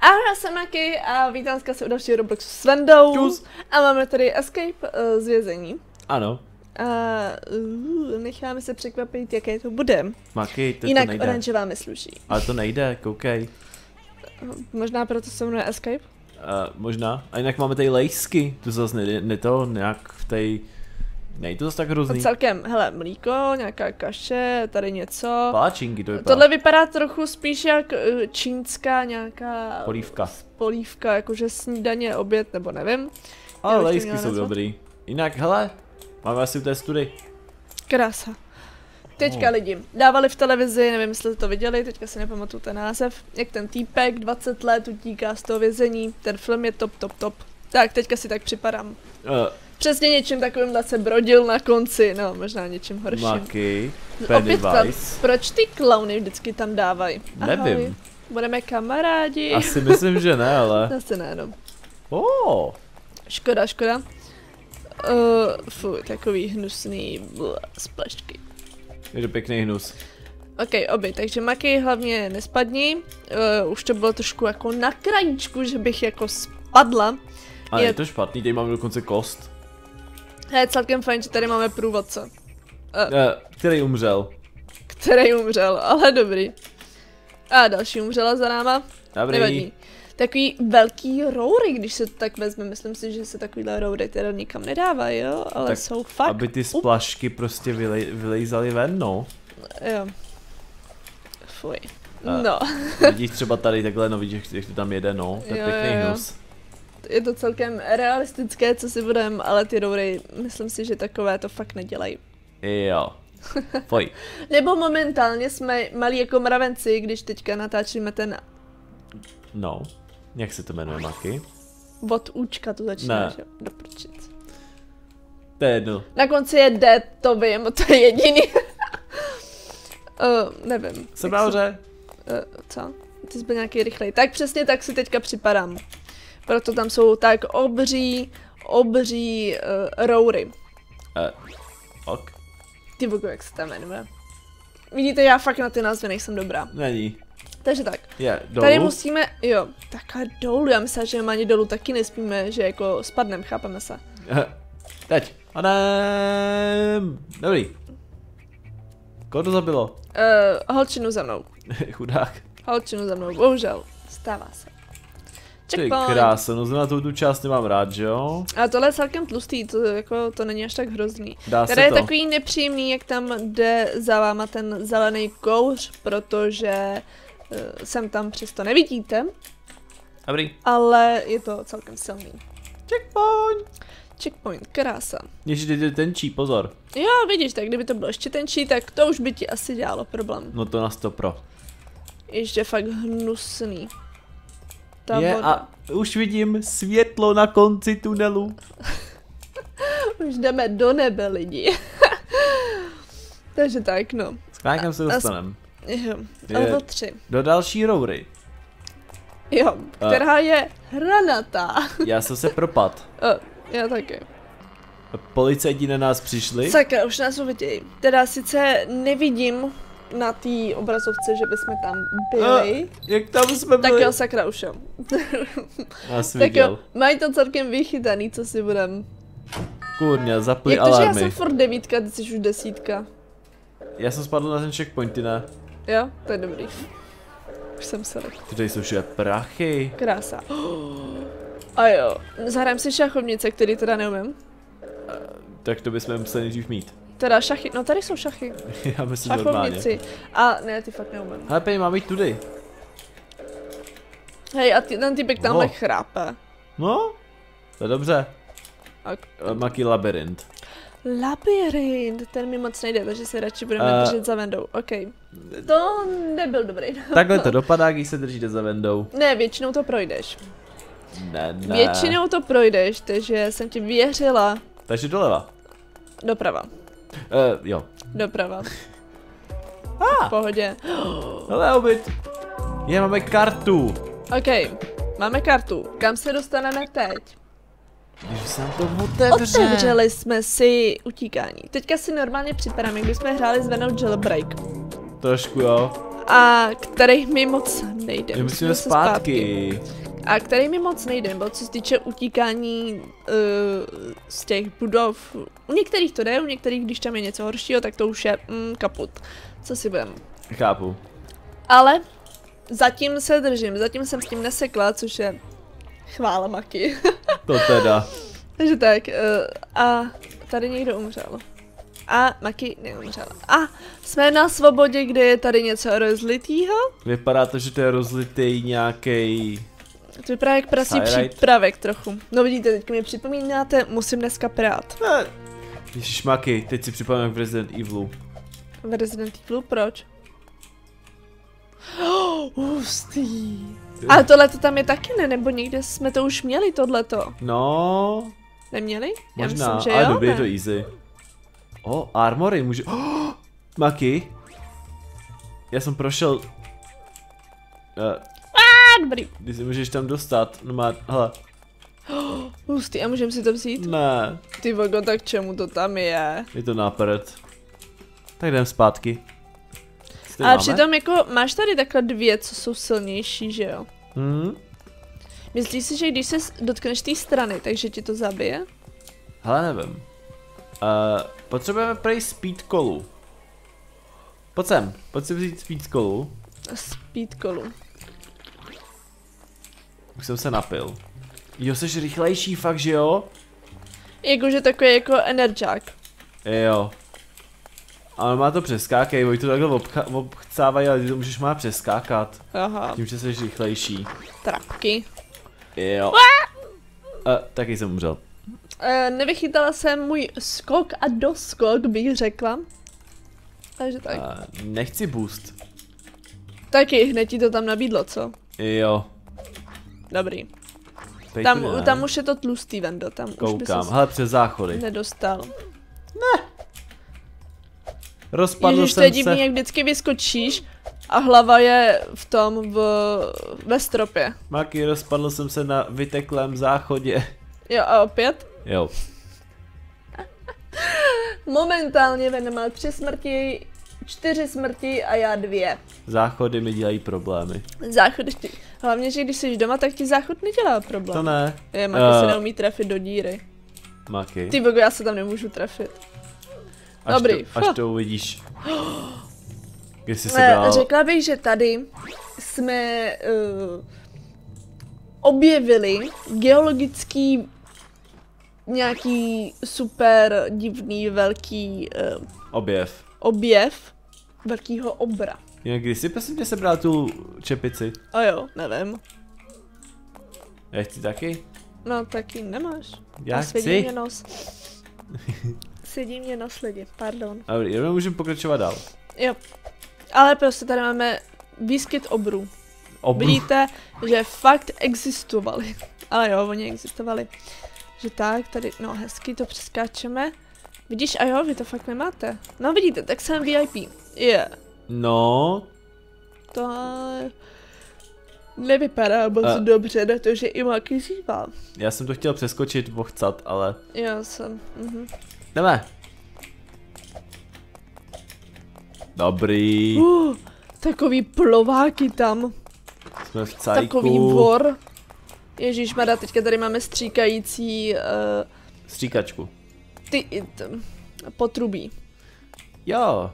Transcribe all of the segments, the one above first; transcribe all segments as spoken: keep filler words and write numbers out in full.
Ahoj, já jsem Maki a vítám se u dalšího Robloxu s Vendou. Čus. A máme tady Escape uh, z vězení. Ano. A uh, necháme se překvapit, jaké to bude. Maki, to, Jinak to nejde. oranžová mi sluší. Ale to nejde, koukej. Možná proto se jmenuje Escape? Uh, možná. A jinak máme tady lejsky. Tu zase ne, ne to nějak v tej... Nejde to zase tak hrozný. A celkem, hele, mlíko, nějaká kaše, tady něco. Páčinky to vypadá. Tohle vypadá trochu spíš jak uh, čínská nějaká... Polívka. Polívka, jakože snídaně, oběd, nebo nevím. Ale lejsky jsou dobrý. Jinak, hele, máme asi u té study. Krása. Teďka Oh. lidi dávali v televizi, nevím, jestli to viděli, teďka si nepamatuju ten název, jak ten týpek dvacet let utíká z toho vězení, ten film je top, top, top. Tak, teďka si tak připadám. Uh, Přesně něčím takovýmhle se brodil na konci, no, možná něčím horším. Maki, Opět kla- Pennywise. proč ty klauny vždycky tam dávají? Nevím. Ahoj. Budeme kamarádi. Asi myslím, že ne, ale... Zase ne, no. Oh. Škoda, škoda. Uh, fuj, takový hnusný bleh, splašky. Je to pěkný hnus. Ok, obě, takže Maki hlavně nespadni, uh, už to bylo trošku jako na krajíčku, že bych jako spadla. A Je- je to špatný, tady máme dokonce kost. Je celkem fajn, že tady máme průvodce, Uh, který umřel. který umřel, ale dobrý. A další umřela za náma, Dobrý. nevadí. Takový velký roury, když se to tak vezme, myslím si, že se takovýhle roury teda nikam nedávají, jo, ale Tak, jsou fakt. Aby ty splašky prostě vylej, vylejzaly ven, no. Jo. Fuj. A- No. Vidíš třeba tady takhle, no vidíš, jak to tam jede, no. To je Jo, pěkný jo, jo. hnus. Je to celkem realistické, co si budem, ale ty roury, myslím si, že takové to fakt nedělají. Jo. Pojď. Nebo momentálně jsme malí jako mravenci, když teďka natáčíme ten No. Jak se to jmenuje, Maki? od účka, to začíná, Ne. že? Doprčit. To je jedno. Na konci je D, to vím, to je jediný. uh, nevím. Jsem jak se- nahoře. Uh, co? Ty jsi byl nějaký rychlej. Tak přesně tak si teďka připadám. Proto tam jsou tak obří, obří uh, roury. Uh, ok. Ty bogu, jak se tam jmenuje. Vidíte, já fakt na ty názvy nejsem dobrá. Není. Takže tak. Je, dolů. Tady musíme, jo, takhle dolů, já myslím, že ani dolů taky nespíme, že jako spadnem, chápeme se. Teď. Adem. Dobrý. Koho to zabilo? Uh, holčinu za mnou, Chudák. holčinu za mnou, bohužel, stává se. Ty Checkpoint. krása, no na tu, tu část nemám rád, že jo? A tohle je celkem tlustý, to, jako, to není až tak hrozný. Dá Tady se je to. takový nepříjemný, jak tam jde za váma ten zelený kouř, protože uh, sem tam přesto nevidíte, Dobrý. ale je to celkem silný. Checkpoint. Checkpoint, krása. Ještě ty tenčí, pozor. Jo, vidíš, tak kdyby to bylo ještě tenčí, tak to už by ti asi dělalo problém. No to na sto pro. Ještě fakt hnusný. Ta Je voda. a už vidím světlo na konci tunelu. Už jdeme do nebe, lidi. Takže tak, no. S krákem se A- a- dostanem. Jo, Je- level tři. Do další roury. Jo, která je hranatá. Já jsem se propad. O, já taky. Policajti na nás přišli. Sakra, už nás uvidějí. Teda sice nevidím na té obrazovce, že bychom tam byli. A, jak tam jsme Tak byli? jo, sakra, už jo. Asi Tak jo, viděl. mají to celkem vychytaný, co si budem. Kurňa, zapli Jak to, že já alarmy. jsem furt devítka, ty jsi už desítka. Já jsem spadl na ten checkpoint, ty ne. Jo, to je dobrý. Už jsem se lekl. Ty tady jsou všude prachy. Krása. A jo, zahrajeme si šachovnice, který teda neumím. Tak to bychom museli nejdřív mít. Teda šachy, no tady jsou šachy. Já myslím normálně. Šachovnici. A ne, ty fakt neumím. Hele, Penny, máme jít tudy. Hej, a ty, ten typek tamhle No. chrápe. No, to je dobře. A Eh, Maki labirint. labirint, ten mi moc nejde, takže se radši budeme Eh. držet za Vendou. OK. To nebyl dobrý. Takhle to dopadá, když se držíte za Vendou. Ne, většinou to projdeš. Ne, ne. Většinou to projdeš, takže jsem ti věřila. Takže doleva. Doprava. Uh, jo. Doprava. Ah, V pohodě. hele, obyt. Je, máme kartu. OK, máme kartu. Kam se dostaneme teď? Když se nám to otevře. Otevřeli jsme si utíkání. Teďka si normálně připadám, jak bychom hráli s Venou Jailbreak. Trošku jo. a který mi moc nejde. My musíme zpátky. zpátky. A který mi moc nejde, bo co se týče utíkání uh, z těch budov. U některých to jde, u některých, když tam je něco horšího, tak to už je mm, kaput. Co si budem. Chápu. Ale zatím se držím, zatím jsem s tím nesekla, což je chvála Maki. To teda. Takže tak, uh, a tady někdo umřel. A Maki neumřela. A jsme na svobodě, kde je tady něco rozlitýho. Vypadá to, že to je rozlitý nějaký. To vypadá jak prasí přípravek trochu. No vidíte, teďka mi připomínáte, musím dneska prát. Ježišmaky, teď si připomínám v Resident Evilu. V Resident Evilu, proč? Oh, hustý. Ale tohleto tam je taky ne, nebo někde jsme to už měli, tohleto. No. Neměli? Já možná, myslím, že ale jo, dobrý, ne? je to easy. O, oh, armory, může... Oh, Maki. Já jsem prošel... Uh, A, dobrý. Když si můžeš tam dostat, no má, hele. Oh, hustý, a můžeme si to vzít? Ne. Ty vogo, tak čemu to tam je? Je to nápad. Tak jdem zpátky. Ale máme? Přitom jako máš tady takhle dvě, co jsou silnější, že jo? Hmm? Myslíš si, že když se dotkneš té strany, takže ti to zabije? Hele, nevím. Uh, potřebujeme prej speed kolu. Pojď sem, pojď si vzít speed kolu. Speed kolu. Už jsem se napil. Jo, jsi rychlejší, fakt, že jo? Jakože takový jako energiák. Jo. Ale má to přeskákej, oni to takhle obchcávají, ale ty to můžeš má přeskákat. Aha. Tím, že jsi rychlejší. Trapky. Jo. Uh, taky jsem umřel. Uh, nevychytala jsem můj skok a doskok, bych řekla. Takže tak. Uh, nechci boost. Taky, hned ti to tam nabídlo, co? Jo. Dobrý. Teď Tam, ne. tam už je to tlustý, Vendo, tam koukám. už by ses hele, přes záchody. nedostal. Ne. Rozpadl Ježiš, jsem to je divný, se. jak vždycky vyskočíš a hlava je v tom, v, ve stropě. Maki, rozpadl jsem se na vyteklém záchodě. Jo, a opět? Jo. Momentálně Vendo má tři smrti, čtyři smrti a já dvě. Záchody mi dělají problémy. Záchody, ty. Hlavně, že když jsi doma, tak ti záchod nedělá problém. To ne. Je, Maki uh, se neumí trefit do díry. Maki. Ty bogo, já se tam nemůžu trefit. Až dobrý. To, až to uvidíš. Jestli se ne, dál... Řekla bych, že tady jsme uh, objevili geologický nějaký super divný velký uh, objev. Objev velkýho obra. Jinak když jsi prosím tě sebral tu čepici? A jo, nevím. Já chci taky? No taky nemáš. Já svědí chci. Mě nos. Svědí mě nos lidi, pardon. Dobrý, jenom můžeme pokračovat dál. Jo. Ale prostě tady máme výskyt obrů. Obru. Vidíte, že fakt existovali. Ale jo, oni existovali. Že tak, tady, no hezky to přeskáčeme. Vidíš, a jo, vy to fakt nemáte. No vidíte, tak jsem V I P. Je. Yeah. No. To nevypadá moc uh. dobře na to, že i Maki žívá. Já jsem to chtěl přeskočit, vochcat, ale... Já jsem, mhm. Jdeme. Dobrý. Uh, takový plováky tam. Jsme v cajku. Takový vor. Ježíšmarja, teďka tady máme stříkající... Uh, Stříkačku. Ty... T, potrubí. Jo.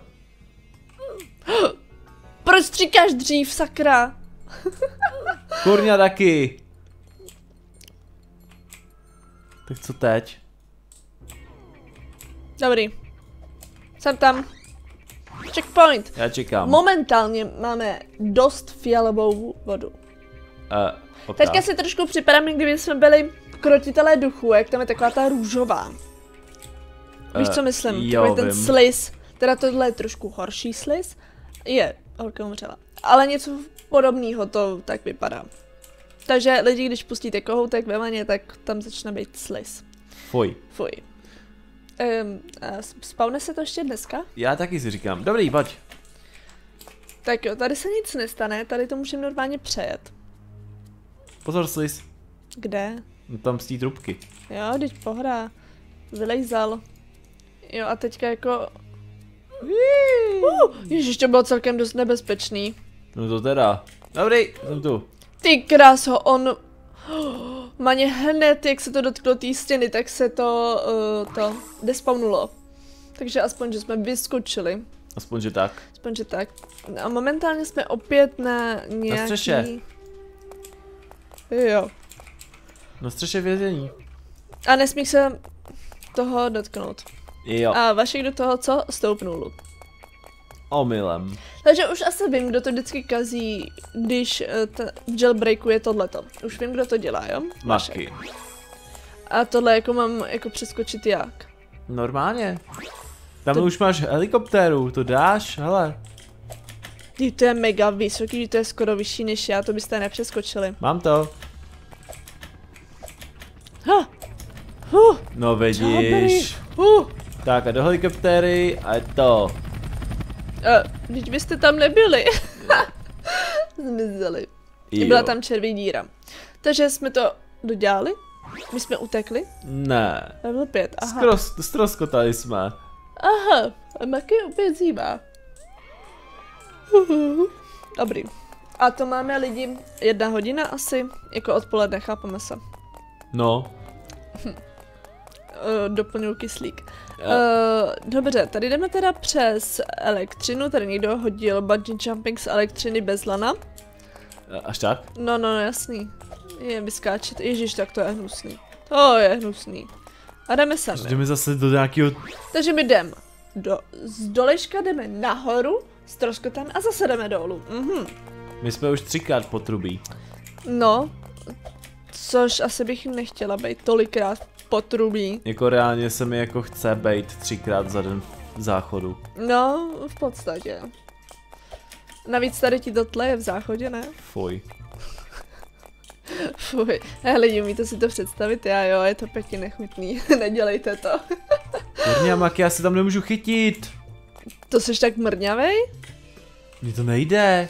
Proč stříkáš dřív, sakra? Kurňa taky. Tak co teď? Dobrý. Jsem tam. Checkpoint. Já čekám. Momentálně máme dost fialovou vodu. Uh, okay. Teďka si trošku připadám, kdyby jsme byli krotitelé duchů, jak tam je taková ta růžová. Víš, co myslím? Uh, jo, Takový ten vím. sliz. Teda tohle je trošku horší sliz. Je, holka umřela. Ale něco podobného to tak vypadá. Takže lidi, když pustíte kohoutek ve vaně, tak tam začne být sliz. Fuj. Fuj. Um, spawne se to ještě dneska? Já taky si říkám. Dobrý, pojď. Tak jo, tady se nic nestane, tady to můžeme normálně přejet. Pozor, sliz. Kde? No, tam z té trubky. Jo, teď pohoda. Vylejzal. Jo, a teďka jako... Uh, ježiš, to bylo celkem dost nebezpečný. No to teda. Dobrý, jsem tu. Ty kráso, on... Maně hned, jak se to dotklo té stěny, tak se to, uh, to despawnulo. Takže aspoň, že jsme vyskočili. Aspoň, že tak. Aspoň, že tak. A momentálně jsme opět na nějaký... Na střeše. Jo. Na střeše vězení. A nesmí se toho dotknout. Jo. A Vašek do toho co? Stoupnul. Omylem. Takže už asi vím, kdo to vždycky kazí, když uh, v jailbreaku je tohleto. Už vím, kdo to dělá, jo? Maky. A tohle jako mám jako přeskočit jak? Normálně. Tam To- už máš helikoptéru, to dáš, hele. Ty, to je mega vysoký, to je skoro vyšší než já, to byste nepřeskočili. Mám to. Ha! Huh, No dobrý. vidíš. Huh. Tak a do helikoptéry a je to. Uh, když byste tam nebyli. Zmizeli. Jo. Byla tam červená díra. Takže jsme to dodělali. My jsme utekli. Ne. Level pět, aha. Skros, ztroskotali jsme. Aha, a Maky je opět zima. Dobrý. A to máme lidi jedna hodina asi, jako odpoledne, chápeme se. No. Uh, doplňuji kyslík. Jo. Uh, dobře, tady jdeme teda přes elektřinu, tady někdo hodil bungee jumping z elektřiny bez lana. Až tak? No, no, jasný. Je vyskáčet, ježiš, tak to je hnusný. To je hnusný. A jdeme sami. Jdeme zase do nějakého. Takže my jdeme do, z dolečka jdeme nahoru, ztroskotáme a zase jdeme dolů. Mhm. My jsme už třikrát potrubí. No, což asi bych nechtěla být tolikrát potrubí. Jako reálně se mi jako chce bejt třikrát za den v záchodu. No, v podstatě. Navíc tady ti to tleje v záchodě, ne? Fuj. Fuj, lidi, umíte si to představit? Já jo, je to pěkně nechutný, nedělejte to. Kurňa, Maky, já se tam nemůžu chytit. To jsi tak mrňavej? Mně to nejde.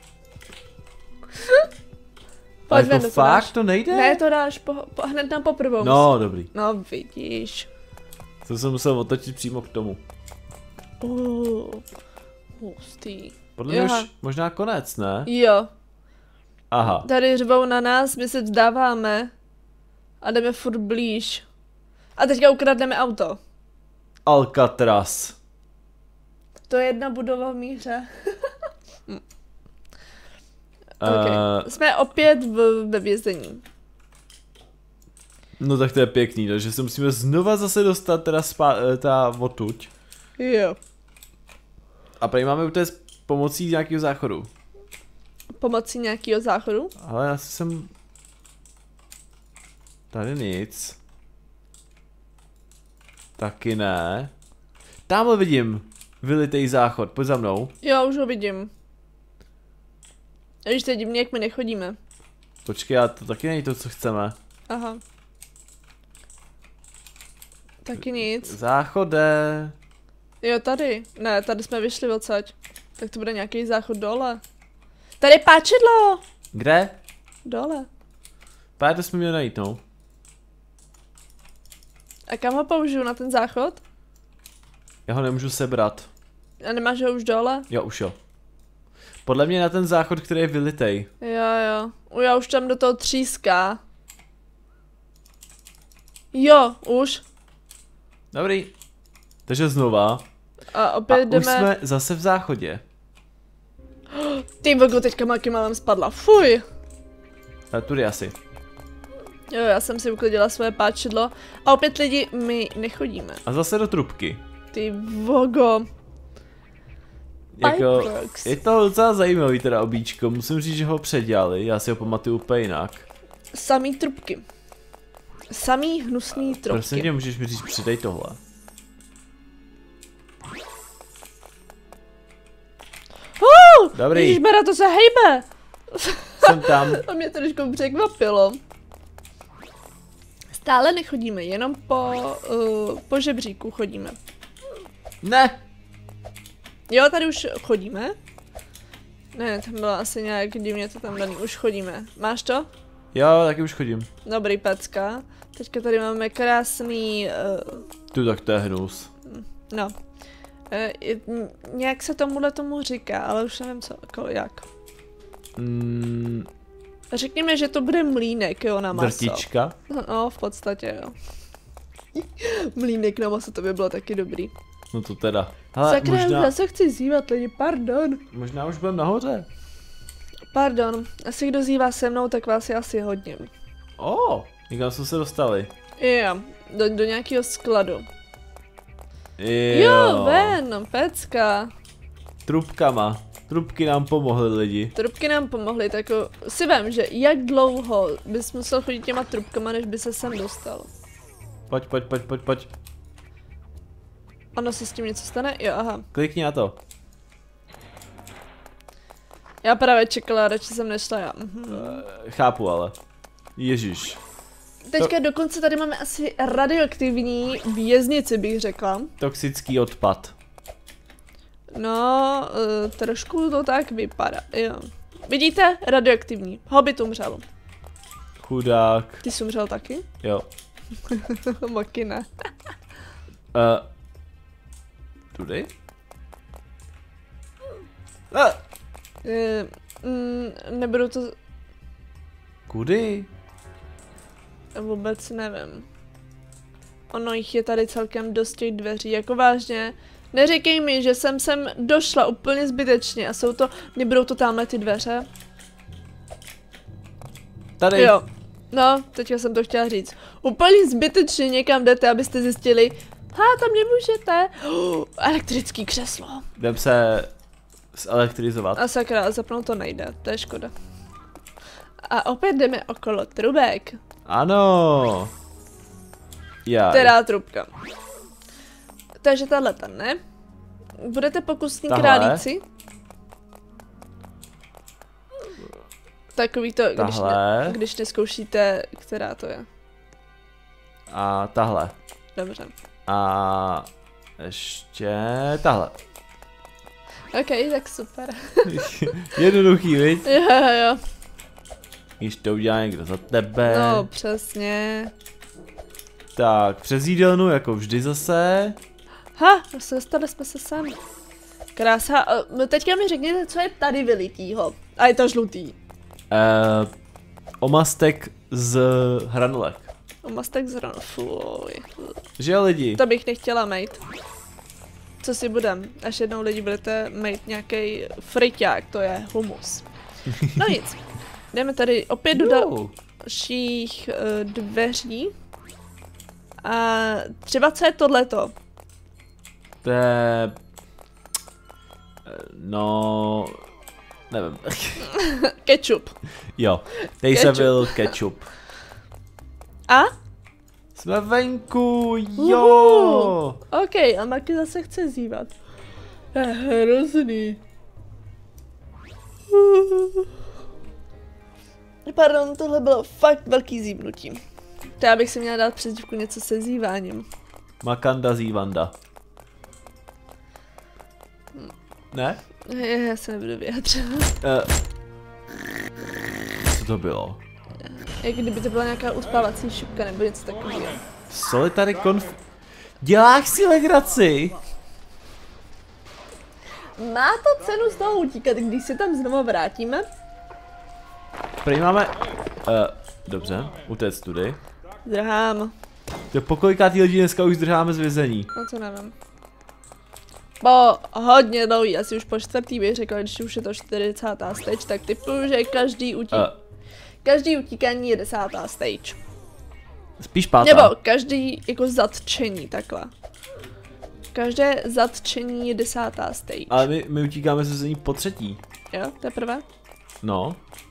Ale Pojďme, to to fakt dáš. to nejde? Ne, to dáš po, po, hned na poprvou. No, dobrý. No, vidíš. To jsem musel otočit přímo k tomu. Uh, hustý. Podle mě Jaha. už možná konec, ne? Jo, Aha. tady řvou na nás, my se vzdáváme a jdeme furt blíž. A teďka ukradneme auto. Alcatraz. To je jedna budova v míře. Okay. Uh, Jsme opět v, ve vězení. no tak to je pěkný, takže se musíme znova zase dostat teda spá, ta odtuď. Jo. A prý máme utéct pomocí nějakého záchodu. Pomocí nějakého záchodu. Ale já jsem... Tady nic. Taky ne. Tamhle vidím vylitej záchod, pojď za mnou. Jo, už ho vidím. Když to je divně, jak my nechodíme. Počkej, a to taky není to, co chceme. Aha. Taky nic. Záchode. Jo, tady. Ne, tady jsme vyšli odsaď. Tak to bude nějaký záchod dole. Tady je páčidlo! Kde? Dole. Pár to jsme měli najít, no. A kam ho použiju na ten záchod? Já ho nemůžu sebrat. A nemáš ho už dole? Jo, už jo. Podle mě na ten záchod, který je vylitej. Jo, jo. U, já už tam do toho tříská. Jo, už. Dobrý. Takže znova. A opět A už jdeme... jsme zase v záchodě. Ty vogo, teďka Maky malem spadla. Fuj. A tudy asi. Jo, já jsem si uklidila své páčidlo. A opět lidi, my nechodíme. A zase do trubky. Ty vogo. Jako, Pipeworks. je to docela zajímavý teda obíčko, musím říct, že ho předělali, já si ho pamatuju úplně jinak. Samý trubky. Samý hnusný trubky. Prosím tě, můžeš mi říct, přidej tohle. Uh, Dobrý. Ježišbera, to se hejbe. Jsem tam. To mě trošku překvapilo. Stále nechodíme, jenom po, uh, po žebříku chodíme. Ne. Jo, tady už chodíme. Ne, tam bylo asi nějak divně to tam daný, už chodíme. Máš to? Jo, taky už chodím. Dobrý, pecka. Teďka tady máme krásný, uh, Tu, tak to je hnus. no. Uh, je- nějak se tomuhle tomu říká, ale už nevím co, jako jak. Mm, Řekněme, že to bude mlýnek, jo, na maso. drtička. No, v podstatě, jo. Mlýnek na maso, to by bylo taky dobrý. No to teda. Hele, Sakra, možná, já se chci zívat, lidi, pardon. možná už budeme nahoře. Pardon, asi kdo zívá se mnou, tak vás je asi hodně. O, oh, někam jsme se dostali. Jo, do, do nějakého skladu. Jo, Jo, ven, pecka. Trubkama. Trubky nám pomohly lidi. Trubky nám pomohly, tak jo, si vem, že jak dlouho bys musel chodit těma trubkama, než by se sem dostal. Pojď, pojď, pojď, pojď, pojď. Ono se s tím něco stane? Jo, aha. Klikni na to. Já právě čekala, radši jsem nešla já. Mhm. Uh, chápu ale. Ježíš. Teďka dokonce tady máme asi radioaktivní věznici, bych řekla. Toxický odpad. No, uh, trošku to tak vypadá, jo. Vidíte? Radioaktivní. Hobbit umřel. Chudák. Ty jsi umřel taky? Jo. Moky ne. Uh, tudy? Uh, Uh, mm, nebudu to... kudy? Vůbec nevím. Ono jich je tady celkem dost těch dveří, jako vážně. Neříkej mi, že jsem sem došla úplně zbytečně a jsou to, nebudou to tamhle ty dveře? Tady. Jo. No, teďka jsem to chtěla říct. Úplně zbytečně někam jdete, abyste zjistili, ha, tam nemůžete. Uh, elektrický křeslo. Jdem se zelektrizovat. A sakra, zapnout to nejde, to je škoda. A opět jdeme okolo trubek. Ano. Já. Teda trubka. Takže tahle ta ne. Budete pokusní Tahle. králíci? Takový to, když, ne, když neskoušíte, která to je. A tahle. Dobře. A ještě tahle. Ok, tak super. Jednoduchý, viď? Jo, jo, jo. Když to udělá někdo za tebe. No, přesně. Tak, přes jídelnu, jako vždy zase. Ha, dostali jsme se sem. Krása. No teďka mi řekněte, co je tady vylitýho. A je to žlutý. Uh, omastek z hranolek. Mastek zrovna, fuj. Že jo, lidi? To bych nechtěla mít. Co si budem, až jednou lidi budete mít nějaký friťák, to je humus. No nic. Jdeme tady opět do dalších uh, dveří. A třeba co je tohleto? To je... No... Nevím. Ketchup. Jo, tady se byl ketchup. A? Jsme venku, Uhu. jo! OK, a Maki zase chce zívat. Je hrozný. Pardon, tohle bylo fakt velký zívnutí. To já bych si měla dát přezdívku něco se zíváním. Makanda zívanda. Ne? Je, já se nebudu vyjadřovat. Uh, co to bylo? Jak kdyby to byla nějaká uspávací šupka nebo něco takového. Solitary konf... Děláš si legraci? Má to cenu z toho utíkat, když se tam znovu vrátíme? Prý máme... Uh, dobře, utéct tudy. Zdrhám. To po kolikátý lidi dneska už zdrháme z vězení? No co nevím. Po hodně dlouhý, asi už po čtvrtý bych řekla, když už je to čtyřicátá stage, tak typuju, že každý utík... Uh. Každý utíkání je desátá stage. Spíš pátá. Nebo každý jako zatčení, takhle. Každé zatčení je desátá stage. Ale my, my utíkáme z vězení po třetí. Jo, teprve? No.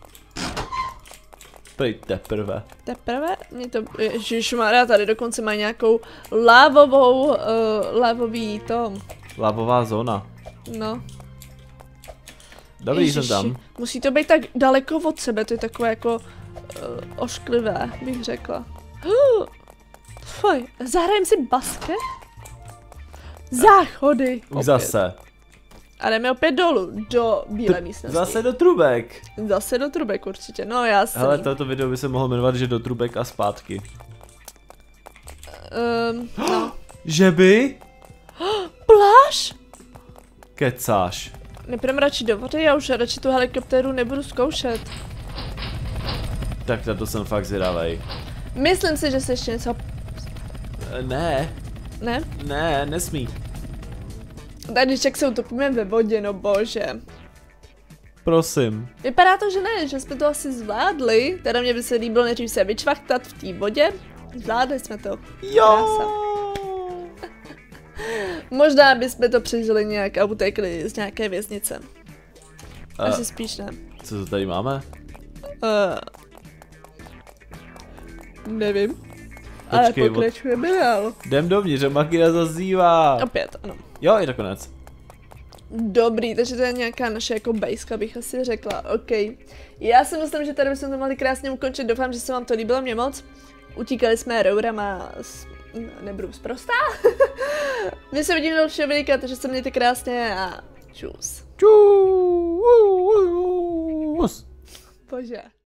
Prej teprve. Teprve? Mě to... Ježišmarja, tady dokonce mají nějakou lávovou... Uh, lávový to... Lávová zóna. No. Dobrý, Ježiši, jsem tam. musí to být tak daleko od sebe, to je takové jako... Uh, ošklivé, bych řekla. Uh, fuj, zahrajem si basket? Záchody. Už zase. A jdeme opět dolů, do bílé místnosti. Zase do trubek. Zase do trubek určitě, no jasný. Hele, toto video by se mohlo jmenovat, že do trubek a zpátky. Um, no. Že by? Pláž? Kecáš. Nepůjdeme radši do vody, já už radši tu helikoptéru nebudu zkoušet. Tak na to jsem fakt zvědavej. Myslím si, že se ještě něco... E, ne, Ne? ne, nesmí. Tady čak se utopíme ve vodě, no bože. Prosím. Vypadá to, že ne, že jsme to asi zvládli. Teda mě by se líbilo nejdřív se vyčvachtat v té vodě. Zvládli jsme to. Jo! Krása. Možná bychom to přežili nějak a utekli z nějaké věznice. Asi Uh, spíš ne. co to tady máme? Uh, nevím. Ale Počkej, pokračujeme dál. Jdem dovnitř, a Makina zazývá. Opět, ano. Jo, je to konec. Dobrý, takže to je nějaká naše jako bejska, bych asi řekla. OK. Já si myslím, že tady bychom to mohli krásně ukončit. Doufám, že se vám to líbilo, mě moc. Utíkali jsme rourama s... nebudu zprostá. My se vidíme do dalšího videa, takže se mějte krásně a čus. Čus. Bože.